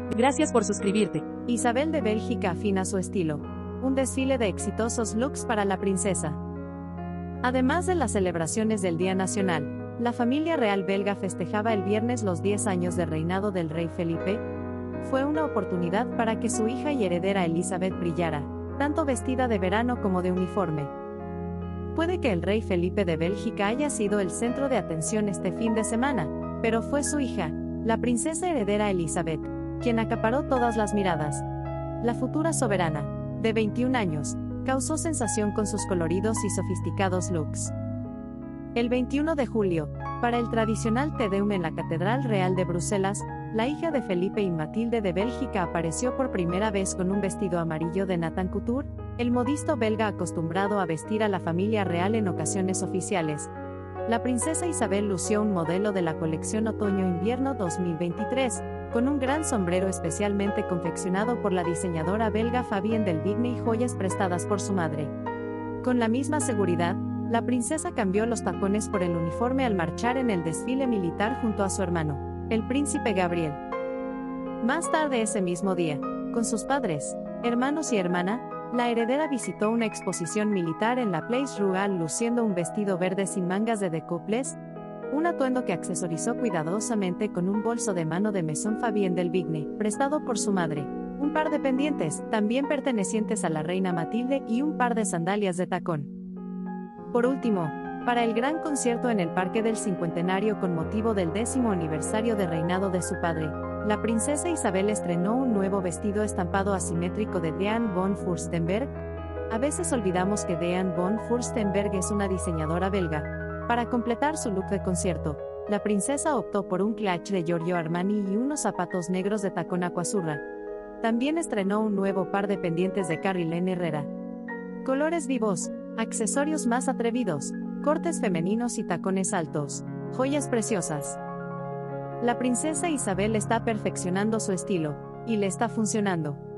Gracias por suscribirte. Isabel de Bélgica afina su estilo. Un desfile de exitosos looks para la princesa. Además de las celebraciones del Día Nacional, la familia real belga festejaba el viernes los 10 años de reinado del rey Felipe. Fue una oportunidad para que su hija y heredera Elizabeth brillara, tanto vestida de verano como de uniforme. Puede que el rey Felipe de Bélgica haya sido el centro de atención este fin de semana, pero fue su hija, la princesa heredera Elizabeth, quien acaparó todas las miradas. La futura soberana, de 21 años, causó sensación con sus coloridos y sofisticados looks. El 21 de julio, para el tradicional Te Deum en la Catedral Real de Bruselas, la hija de Felipe y Matilde de Bélgica apareció por primera vez con un vestido amarillo de Nathan Couture, el modisto belga acostumbrado a vestir a la familia real en ocasiones oficiales. La princesa Isabel lució un modelo de la colección Otoño-Invierno 2023, con un gran sombrero especialmente confeccionado por la diseñadora belga Fabienne Delvigne y joyas prestadas por su madre. Con la misma seguridad, la princesa cambió los tacones por el uniforme al marchar en el desfile militar junto a su hermano, el príncipe Gabriel. Más tarde ese mismo día, con sus padres, hermanos y hermana, la heredera visitó una exposición militar en la Place Royale luciendo un vestido verde sin mangas de découples, un atuendo que accesorizó cuidadosamente con un bolso de mano de Maison Fabienne Delvigne, prestado por su madre, un par de pendientes, también pertenecientes a la reina Matilde y un par de sandalias de tacón. Por último, para el gran concierto en el Parque del Cincuentenario con motivo del 10º aniversario de reinado de su padre, la princesa Isabel estrenó un nuevo vestido estampado asimétrico de Diane von Furstenberg. A veces olvidamos que Diane von Furstenberg es una diseñadora belga. Para completar su look de concierto, la princesa optó por un clutch de Giorgio Armani y unos zapatos negros de tacón acuazurra. También estrenó un nuevo par de pendientes de Carrilén Herrera. Colores vivos, accesorios más atrevidos, cortes femeninos y tacones altos, joyas preciosas. La princesa Isabel está perfeccionando su estilo, y le está funcionando.